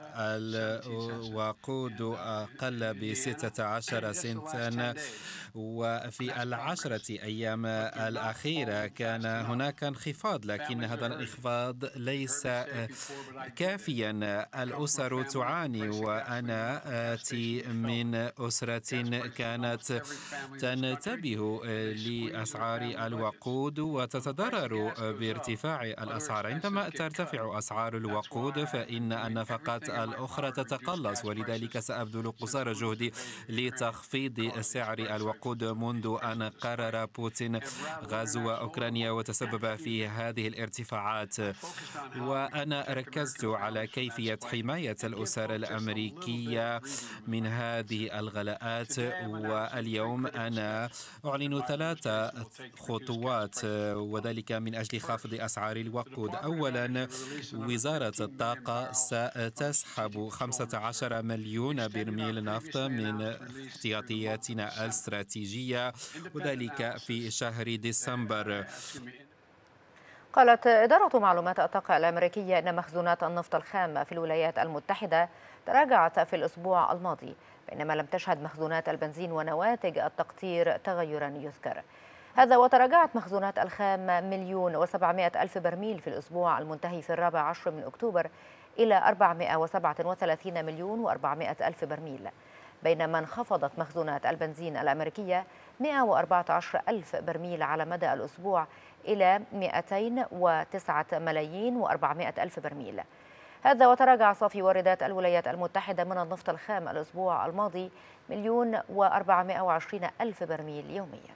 N: الوقود أقل بستة عشر سنتا، وفي العشرة أيام الأخيرة كان هناك انخفاض، لكن هذا الانخفاض ليس كافيا. الأسر تعاني، وأنا آتي من أسرة كانت تنتبه لأسعار الوقود وتتضرر بارتفاع الأسعار. عندما ترتفع أسعار الوقود فإن النفقات الأخرى تتقلص، ولذلك سأبذل قصارى جهدي لتخفيض سعر الوقود منذ أن قرر بوتين غزو أوكرانيا وتسبب في هذه الارتفاعات. وأنا ركزت على كيفية حماية الأسر الأمريكية من هذه الغلاءات، واليوم أنا أعلن ثلاث خطوات، وذلك من أجل خفض أسعار الوقود. أولا، وزارة الطاقة ستسحب خمسة عشر مليون برميل نفط من احتياطياتنا الاستراتيجية، وذلك في شهر ديسمبر.
A: قالت إدارة معلومات الطاقة الأمريكية أن مخزونات النفط الخام في الولايات المتحدة تراجعت في الأسبوع الماضي، بينما لم تشهد مخزونات البنزين ونواتج التقطير تغيرا يذكر. هذا وتراجعت مخزونات الخام مليون وسبعمائة ألف برميل في الأسبوع المنتهي في الرابع عشر من أكتوبر إلى أربعمائة وسبعة وثلاثين مليون وأربعمائة ألف برميل، بينما انخفضت مخزونات البنزين الأمريكية مائة وأربعة عشر ألف برميل على مدى الأسبوع إلى مائتين وتسعة ملايين وأربعمائة ألف برميل. هذا وتراجع صافي واردات الولايات المتحدة من النفط الخام الأسبوع الماضي مليون وأربعمائة وعشرين ألف برميل يوميا.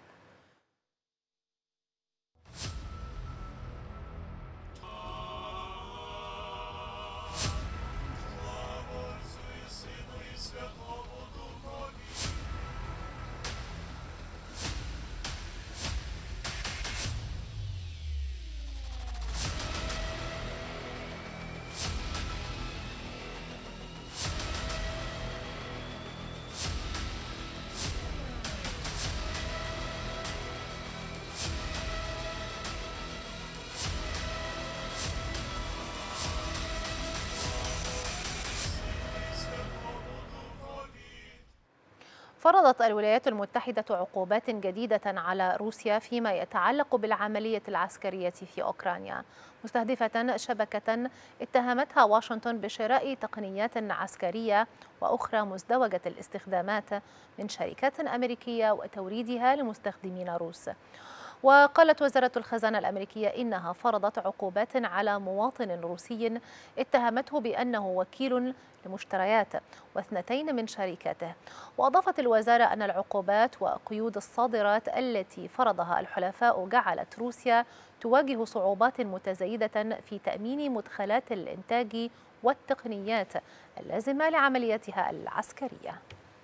B: فرضت الولايات المتحدة عقوبات جديدة على روسيا فيما يتعلق بالعملية العسكرية في أوكرانيا، مستهدفة شبكة اتهمتها واشنطن بشراء تقنيات عسكرية وأخرى مزدوجة الاستخدامات من شركات أمريكية وتوريدها لمستخدمين روس. وقالت وزارة الخزانة الأمريكية إنها فرضت عقوبات على مواطن روسي اتهمته بأنه وكيل لمشتريات واثنتين من شركاته. وأضافت الوزارة أن العقوبات وقيود الصادرات التي فرضها الحلفاء جعلت روسيا تواجه صعوبات متزايدة في تأمين مدخلات الإنتاج والتقنيات اللازمة لعملياتها العسكرية.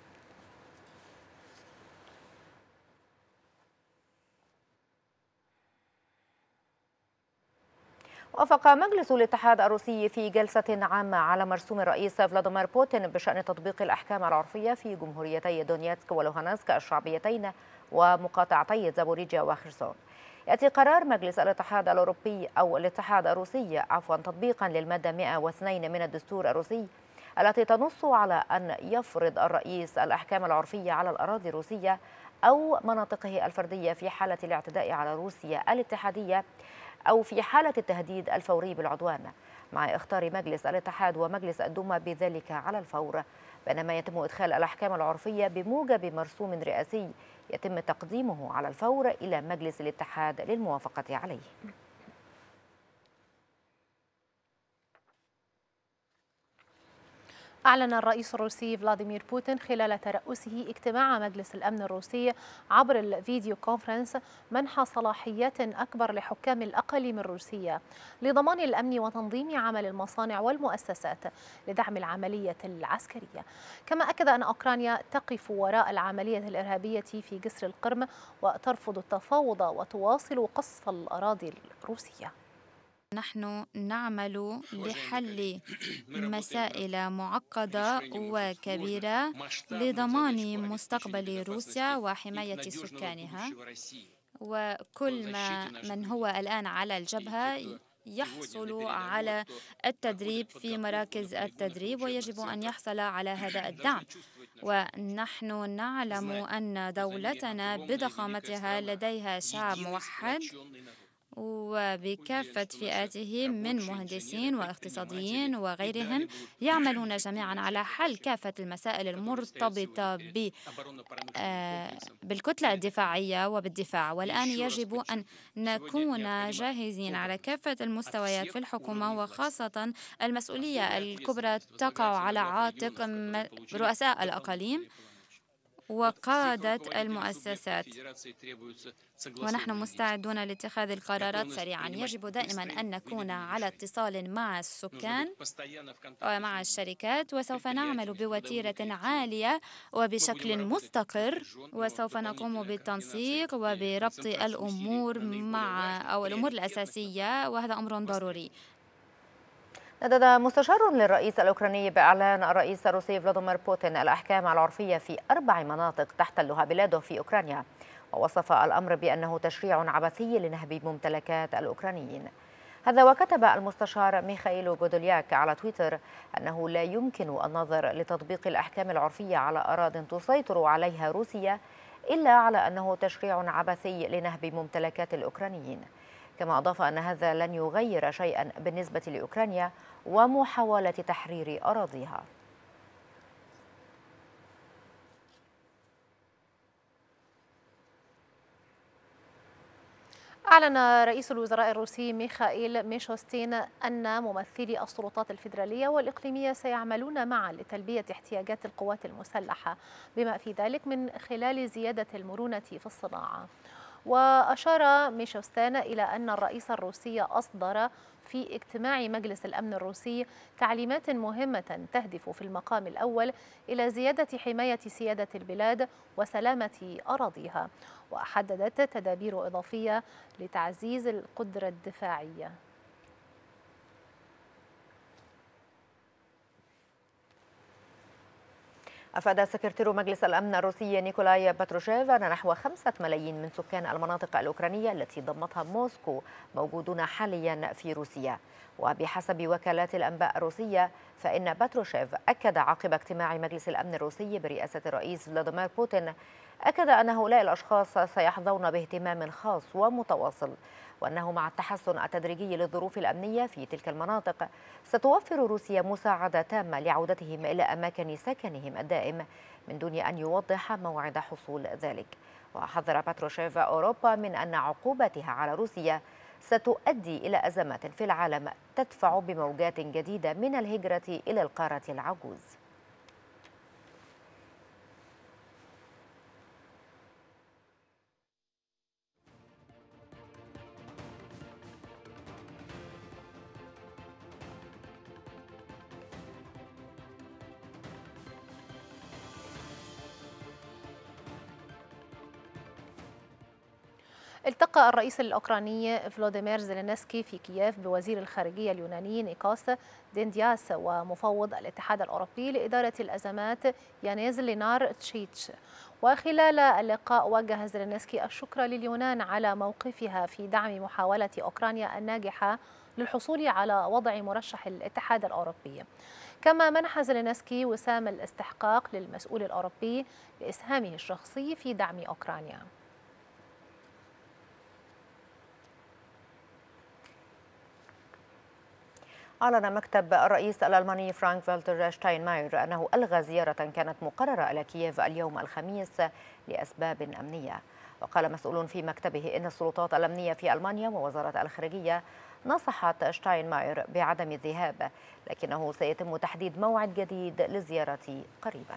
B: وافق مجلس الاتحاد الروسي في جلسة عامة على مرسوم الرئيس فلاديمير بوتين بشأن تطبيق الأحكام العرفية في جمهوريتي دونيتسك ولوهانسك الشعبيتين ومقاطعتي زابوريجيا وخرسون. يأتي قرار مجلس الاتحاد الأوروبي أو الاتحاد الروسي عفوا تطبيقا للمادة مئة واثنين من الدستور الروسي التي تنص على أن يفرض الرئيس الأحكام العرفية على الأراضي الروسية أو مناطقه الفردية في حالة الاعتداء على روسيا الاتحادية أو في حالة التهديد الفوري بالعدوان، مع إخطار مجلس الاتحاد ومجلس الدوما بذلك على الفور، بينما يتم إدخال الأحكام العرفية بموجب مرسوم رئاسي يتم تقديمه على الفور إلى مجلس الاتحاد للموافقة عليه. أعلن الرئيس الروسي فلاديمير بوتين خلال ترأسه اجتماع مجلس الأمن الروسي عبر الفيديو كونفرنس منح صلاحيات أكبر لحكام الأقاليم الروسية لضمان الأمن وتنظيم عمل المصانع والمؤسسات لدعم العملية العسكرية. كما أكد أن أوكرانيا تقف وراء العملية الإرهابية في جسر القرم وترفض التفاوض وتواصل قصف الأراضي الروسية.
O: نحن نعمل لحل مسائل معقدة وكبيرة لضمان مستقبل روسيا وحماية سكانها، وكل ما من هو الآن على الجبهة يحصل على التدريب في مراكز التدريب ويجب أن يحصل على هذا الدعم. ونحن نعلم أن دولتنا بضخامتها لديها شعب موحد وبكافة فئاته من مهندسين واقتصاديين وغيرهم يعملون جميعا على حل كافة المسائل المرتبطة بالكتلة الدفاعية وبالدفاع. والآن يجب أن نكون جاهزين على كافة المستويات في الحكومة، وخاصة المسؤولية الكبرى تقع على عاتق رؤساء الأقاليم وقادة المؤسسات، ونحن مستعدون لاتخاذ القرارات سريعا. يجب دائما أن نكون على اتصال مع السكان ومع الشركات، وسوف نعمل بوتيرة عالية وبشكل مستقر، وسوف نقوم بالتنسيق وبربط الأمور مع أو الأمور الأساسية، وهذا أمر ضروري.
A: ندد مستشار للرئيس الأوكراني بإعلان الرئيس الروسي فلاديمير بوتين الأحكام العرفية في أربع مناطق تحتلها بلاده في أوكرانيا، ووصف الأمر بأنه تشريع عبثي لنهب ممتلكات الأوكرانيين. هذا وكتب المستشار ميخائيل بودولياك على تويتر أنه لا يمكن النظر لتطبيق الأحكام العرفية على أراضٍ تسيطر عليها روسيا إلا على أنه تشريع عبثي لنهب ممتلكات الأوكرانيين. كما أضاف أن هذا لن يغير شيئا بالنسبة لأوكرانيا ومحاولة تحرير أراضيها.
B: أعلن رئيس الوزراء الروسي ميخائيل ميشوستين أن ممثلي السلطات الفيدرالية والإقليمية سيعملون معا لتلبية احتياجات القوات المسلحة، بما في ذلك من خلال زيادة المرونة في الصناعة. وأشار ميشوستين إلى أن الرئيس الروسي أصدر في اجتماع مجلس الأمن الروسي تعليمات مهمة تهدف في المقام الأول إلى زيادة حماية سيادة البلاد وسلامة أراضيها، وحددت تدابير إضافية لتعزيز القدرة الدفاعية.
A: أفاد سكرتير مجلس الأمن الروسي نيكولاي باتروشيف أن نحو خمسة ملايين من سكان المناطق الأوكرانية التي ضمتها موسكو موجودون حاليا في روسيا. وبحسب وكالات الأنباء الروسية فإن باتروشيف أكد عقب اجتماع مجلس الأمن الروسي برئاسة الرئيس فلاديمير بوتين أكد أن هؤلاء الأشخاص سيحظون باهتمام خاص ومتواصل، وأنه مع التحسن التدريجي للظروف الأمنية في تلك المناطق ستوفر روسيا مساعدة تامة لعودتهم إلى أماكن سكنهم الدائم من دون أن يوضح موعد حصول ذلك. وحذر باتروشيف أوروبا من أن عقوبتها على روسيا ستؤدي إلى أزمات في العالم تدفع بموجات جديدة من الهجرة إلى القارة العجوز.
B: التقى الرئيس الأوكراني فلوديمير زيلينسكي في كييف بوزير الخارجية اليوناني نيكوس ديندياس ومفوض الاتحاد الأوروبي لإدارة الأزمات يانيز لينار تشيتش. وخلال اللقاء وجه زيلينسكي الشكر لليونان على موقفها في دعم محاولة أوكرانيا الناجحة للحصول على وضع مرشح الاتحاد الأوروبي. كما منح زيلينسكي وسام الاستحقاق للمسؤول الأوروبي لإسهامه الشخصي في دعم أوكرانيا.
A: أعلن مكتب الرئيس الألماني فرانك فالتر شتاينماير أنه ألغى زيارة كانت مقررة إلى كييف اليوم الخميس لأسباب أمنية. وقال مسؤول في مكتبه إن السلطات الأمنية في ألمانيا ووزارة الخارجية نصحت شتاينماير بعدم الذهاب، لكنه سيتم تحديد موعد جديد للزيارة قريبا.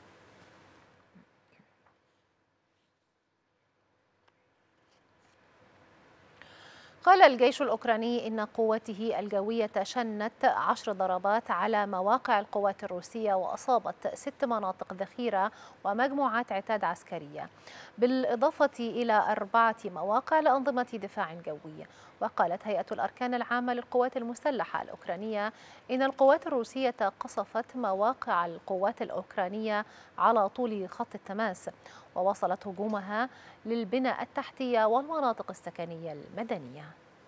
B: قال الجيش الأوكراني إن قوته الجوية شنت عشر ضربات على مواقع القوات الروسية وأصابت ست مناطق ذخيرة ومجموعات عتاد عسكرية، بالإضافة إلى أربعة مواقع لأنظمة دفاع جوي. وقالت هيئة الأركان العامة للقوات المسلحة الأوكرانية إن القوات الروسية قصفت مواقع القوات الأوكرانية على طول خط التماس، ووصلت هجومها للبنى التحتية والمناطق السكنية المدنية.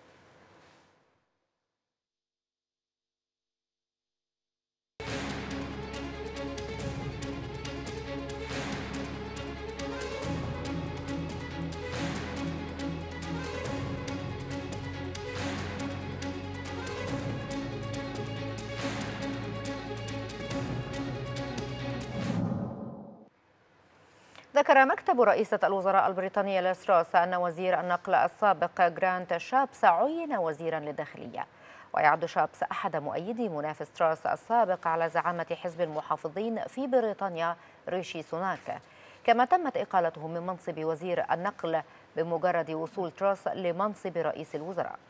A: ذكر مكتب رئيسة الوزراء البريطانية ليز تراس أن وزير النقل السابق جرانت شابس عين وزيرا للداخلية، ويعد شابس أحد مؤيدي منافس تراس السابق على زعامة حزب المحافظين في بريطانيا ريشي سوناك، كما تمت إقالته من منصب وزير النقل بمجرد وصول تراس لمنصب رئيس الوزراء.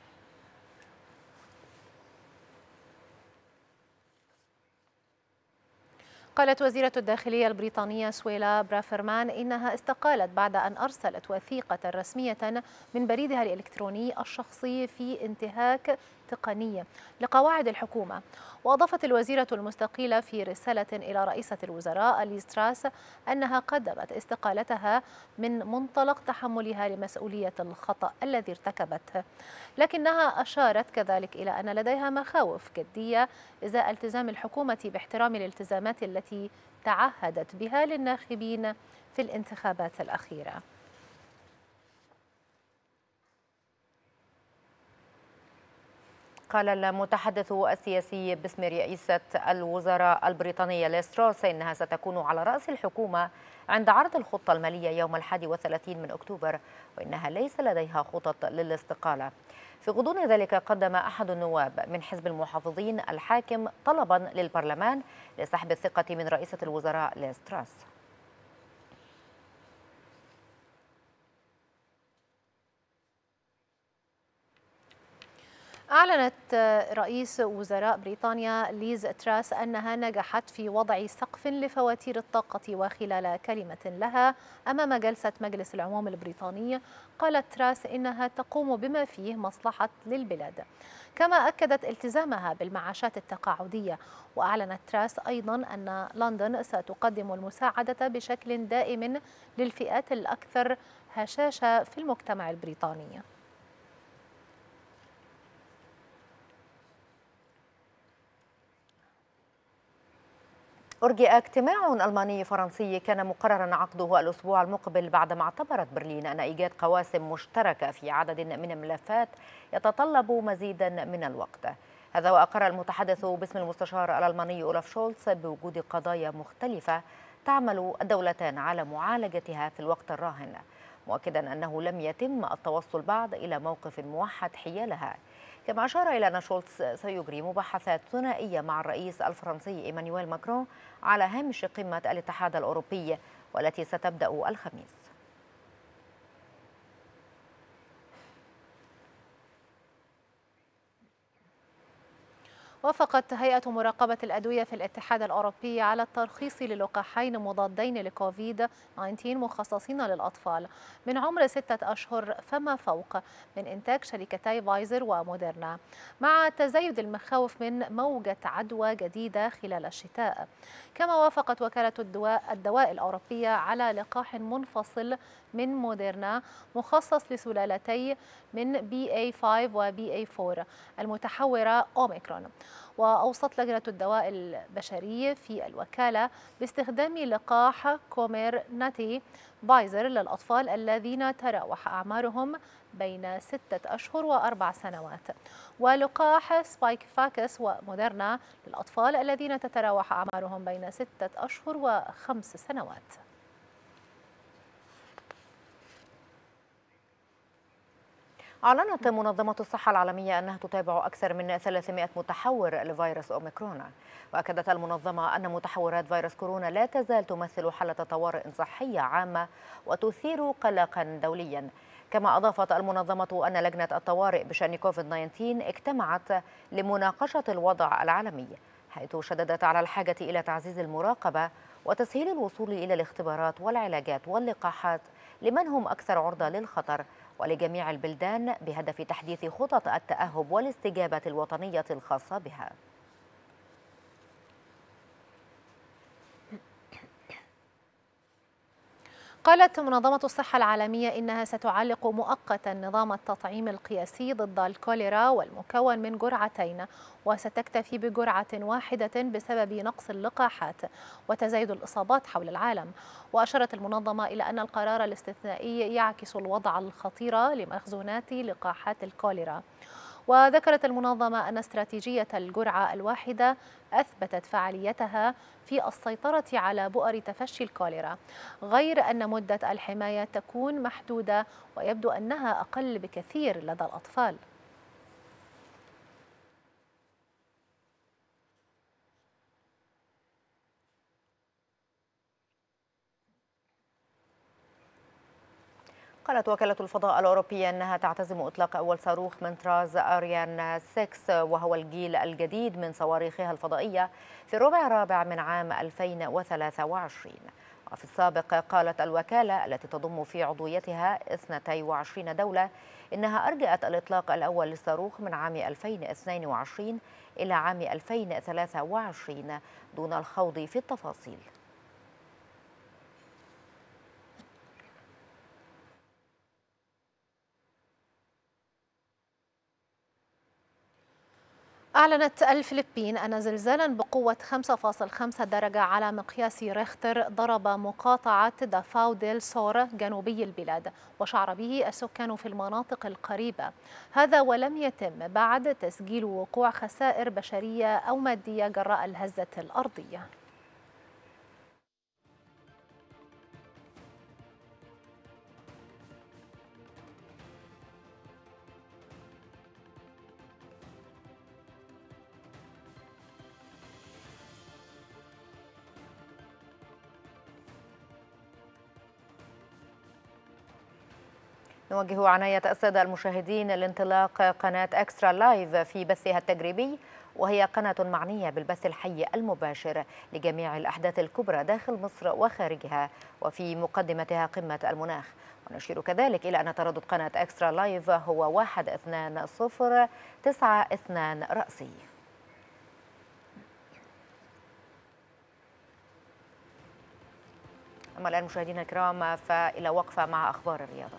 B: قالت وزيرة الداخلية البريطانية سويلا برافرمان إنها استقالت بعد أن أرسلت وثيقة رسمية من بريدها الإلكتروني الشخصي في انتهاك تقني لقواعد الحكومة. وأضافت الوزيرة المستقيلة في رسالة إلى رئيسة الوزراء ليز تراس أنها قدمت استقالتها من منطلق تحملها لمسؤولية الخطأ الذي ارتكبته، لكنها أشارت كذلك إلى أن لديها مخاوف جدية إزاء التزام الحكومة باحترام الالتزامات التي تعهدت بها للناخبين في الانتخابات الأخيرة.
A: قال المتحدث السياسي باسم رئيسة الوزراء البريطانية ليز تراس إنها ستكون على رأس الحكومة عند عرض الخطة المالية يوم الحادي والثلاثين من أكتوبر، وإنها ليس لديها خطط للاستقالة. في غضون ذلك قدم أحد النواب من حزب المحافظين الحاكم طلبا للبرلمان لسحب الثقة من رئيسة الوزراء ليز تراس.
B: أعلنت رئيس وزراء بريطانيا ليز تراس أنها نجحت في وضع سقف لفواتير الطاقة، وخلال كلمة لها أمام جلسة مجلس العموم البريطاني قالت تراس إنها تقوم بما فيه مصلحة للبلاد، كما أكدت التزامها بالمعاشات التقاعدية. وأعلنت تراس أيضا أن لندن ستقدم المساعدة بشكل دائم للفئات الأكثر هشاشة في المجتمع البريطاني.
A: أرجئ اجتماع ألماني فرنسي كان مقررا عقده الأسبوع المقبل بعدما اعتبرت برلين أن إيجاد قواسم مشتركة في عدد من الملفات يتطلب مزيدا من الوقت. هذا وأقر المتحدث باسم المستشار الألماني أولاف شولتز بوجود قضايا مختلفة تعمل الدولتان على معالجتها في الوقت الراهن، مؤكدا أنه لم يتم التوصل بعد إلى موقف موحد حيالها. كما أشار إلى أن شولتز سيجري مباحثات ثنائية مع الرئيس الفرنسي إيمانويل ماكرون على هامش قمة الاتحاد الأوروبي والتي ستبدأ الخميس.
B: وافقت هيئة مراقبة الأدوية في الاتحاد الأوروبي على الترخيص للقاحين مضادين لكوفيد تسعة عشر مخصصين للأطفال من عمر ستة أشهر فما فوق من إنتاج شركتي فايزر وموديرنا، مع تزايد المخاوف من موجة عدوى جديدة خلال الشتاء. كما وافقت وكالة الدواء, الدواء الأوروبية على لقاح منفصل من موديرنا مخصص لسلالتي من بي إيه خمسة وبي إيه أربعة المتحورة أوميكرون. وأوصت لجنة الدواء البشري في الوكالة باستخدام لقاح كومير ناتي فايزر للأطفال الذين تراوح أعمارهم بين ستة أشهر وأربع سنوات، ولقاح سبايك فاكس وموديرنا للأطفال الذين تتراوح أعمارهم بين ستة أشهر وخمس سنوات.
A: أعلنت منظمة الصحة العالمية أنها تتابع أكثر من ثلاثمائة متحور لفيروس أوميكرون. وأكدت المنظمة أن متحورات فيروس كورونا لا تزال تمثل حالة طوارئ صحية عامة وتثير قلقا دوليا. كما أضافت المنظمة أن لجنة الطوارئ بشأن كوفيد تسعة عشر اجتمعت لمناقشة الوضع العالمي، حيث شددت على الحاجة إلى تعزيز المراقبة وتسهيل الوصول إلى الاختبارات والعلاجات واللقاحات لمن هم أكثر عرضة للخطر، ولجميع البلدان بهدف تحديث خطط التأهب والاستجابة الوطنية الخاصة بها.
B: قالت منظمة الصحة العالمية إنها ستعلق مؤقتا نظام التطعيم القياسي ضد الكوليرا والمكون من جرعتين، وستكتفي بجرعة واحدة بسبب نقص اللقاحات وتزايد الإصابات حول العالم. وأشارت المنظمة إلى أن القرار الاستثنائي يعكس الوضع الخطير لمخزونات لقاحات الكوليرا. وذكرت المنظمة أن استراتيجية الجرعة الواحدة أثبتت فعاليتها في السيطرة على بؤر تفشي الكوليرا، غير أن مدة الحماية تكون محدودة ويبدو أنها أقل بكثير لدى الأطفال.
A: قالت وكالة الفضاء الأوروبية أنها تعتزم إطلاق أول صاروخ من طراز أريان ستة وهو الجيل الجديد من صواريخها الفضائية في الربع الرابع من عام ألفين وثلاثة وعشرين. وفي السابق قالت الوكالة التي تضم في عضويتها اثنتي وعشرين دولة إنها أرجأت الإطلاق الأول للصاروخ من عام ألفين واثنين وعشرين إلى عام ألفين وثلاثة وعشرين دون الخوض في التفاصيل.
B: أعلنت الفلبين أن زلزالا بقوة خمسة فاصلة خمسة درجة على مقياس ريختر ضرب مقاطعة دافاو ديل سور جنوبي البلاد، وشعر به السكان في المناطق القريبة. هذا ولم يتم بعد تسجيل وقوع خسائر بشرية أو مادية جراء الهزة الأرضية.
A: نوجه عناية السادة المشاهدين لانطلاق قناة إكسترا لايف في بثها التجريبي، وهي قناة معنية بالبث الحي المباشر لجميع الأحداث الكبرى داخل مصر وخارجها، وفي مقدمتها قمة المناخ. ونشير كذلك إلى أن تردد قناة إكسترا لايف هو واحد اثنان صفر تسعة اثنان رأسي. أما الآن مشاهدينا الكرام فإلى وقفة مع أخبار الرياضة.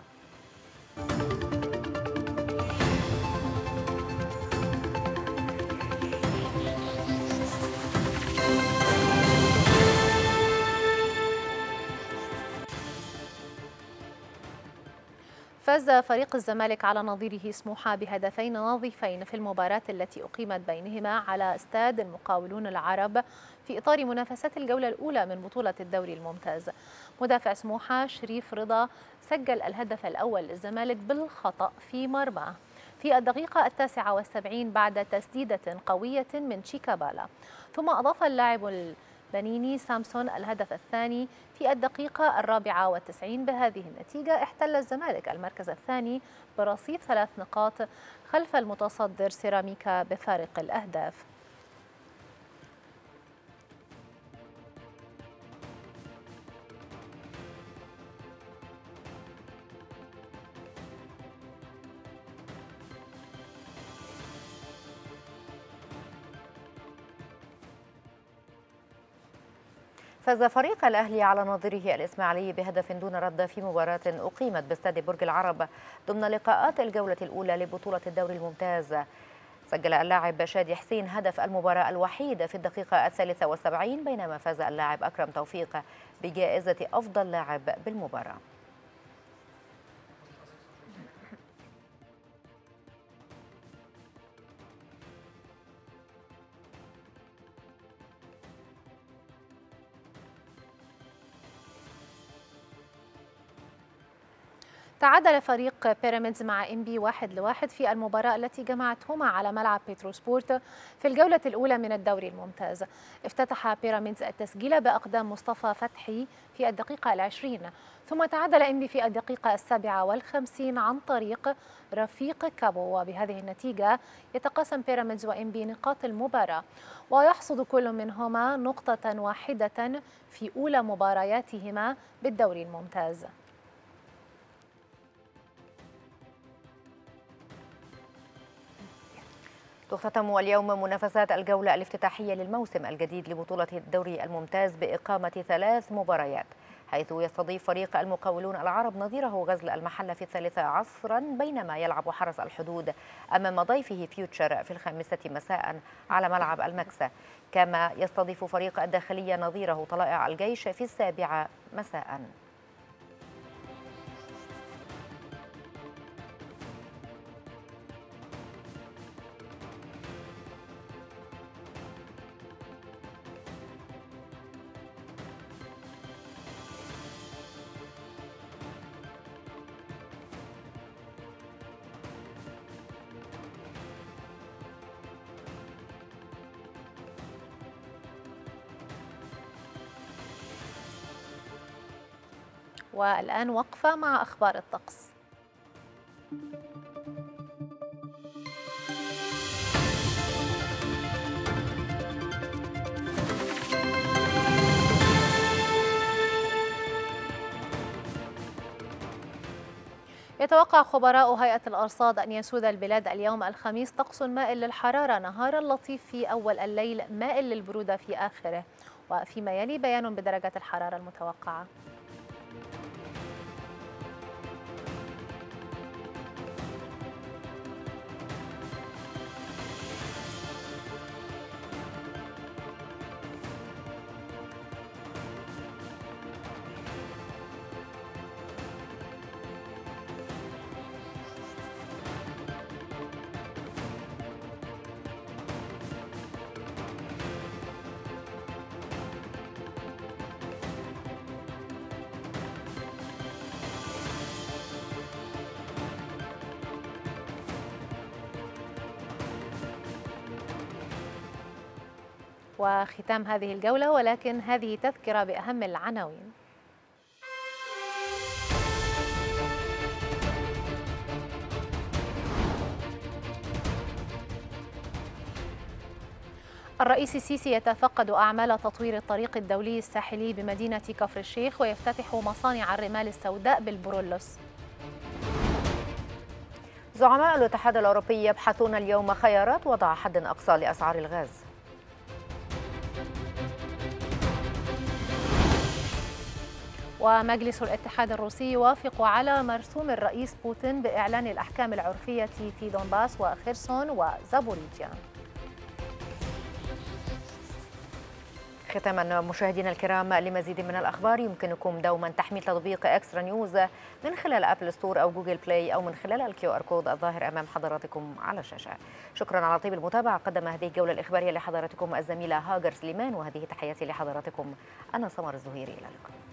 B: فاز فريق الزمالك على نظيره سموحة بهدفين نظيفين في المباراة التي أقيمت بينهما على استاد المقاولون العرب في إطار منافسات الجولة الأولى من بطولة الدوري الممتاز. مدافع سموحة شريف رضا سجل الهدف الأول للزمالك بالخطأ في مرمى في الدقيقة التاسعة والسبعين بعد تسديدة قوية من شيكابالا، ثم أضاف اللاعب بنيني سامسون الهدف الثاني في الدقيقة الرابعة والتسعين. بهذه النتيجة احتل الزمالك المركز الثاني برصيد ثلاث نقاط خلف المتصدر سيراميكا بفارق الأهداف.
A: فاز فريق الأهلي على نظيره الإسماعيلي بهدف دون رد في مباراة أقيمت باستاد برج العرب ضمن لقاءات الجولة الأولى لبطولة الدوري الممتاز. سجل اللاعب شادي حسين هدف المباراة الوحيد في الدقيقة الثالثة والسبعين، بينما فاز اللاعب أكرم توفيق بجائزة أفضل لاعب بالمباراة.
B: تعادل فريق بيراميدز مع إنبي واحد لواحد في المباراة التي جمعتهما على ملعب بتروسبورت في الجولة الأولى من الدوري الممتاز. افتتح بيراميدز التسجيل بأقدام مصطفى فتحي في الدقيقة العشرين، ثم تعادل إنبي في الدقيقة السابعة والخمسين عن طريق رفيق كابو، وبهذه النتيجة يتقاسم بيراميدز وإنبي نقاط المباراة ويحصد كل منهما نقطة واحدة في أولى مبارياتهما بالدوري الممتاز.
A: تختتم اليوم منافسات الجولة الافتتاحية للموسم الجديد لبطولة الدوري الممتاز بإقامة ثلاث مباريات، حيث يستضيف فريق المقاولون العرب نظيره غزل المحلة في الثالثة عصرا، بينما يلعب حرس الحدود أمام ضيفه فيوتشر في الخامسة مساء على ملعب المكسة، كما يستضيف فريق الداخلية نظيره طلائع الجيش في السابعة مساء.
B: والآن وقفة مع أخبار الطقس. يتوقع خبراء هيئة الأرصاد أن يسود البلاد اليوم الخميس طقس مائل للحرارة نهارا لطيف في أول الليل، مائل للبرودة في آخره، وفيما يلي بيان بدرجة الحرارة المتوقعة. وختام هذه الجولة، ولكن هذه تذكرة بأهم العناوين. الرئيس السيسي يتفقد أعمال تطوير الطريق الدولي الساحلي بمدينة كفر الشيخ ويفتتح مصانع الرمال السوداء بالبرولوس.
A: زعماء الاتحاد الأوروبي يبحثون اليوم خيارات وضع حد أقصى لأسعار الغاز.
B: ومجلس الاتحاد الروسي يوافق على مرسوم الرئيس بوتين بإعلان الأحكام العرفية في دونباس وخيرسون وزابوريجيا.
A: ختاما مشاهدينا الكرام، لمزيد من الأخبار يمكنكم دوما تحميل تطبيق إكسترا نيوز من خلال أبل ستور أو جوجل بلاي أو من خلال الكيو آر كود الظاهر أمام حضراتكم على الشاشة. شكرا على طيب المتابعة. قدم هذه الجولة الإخبارية لحضراتكم الزميلة هاجر سليمان، وهذه تحياتي لحضراتكم أنا سمر الزهيري. إلى اللقاء.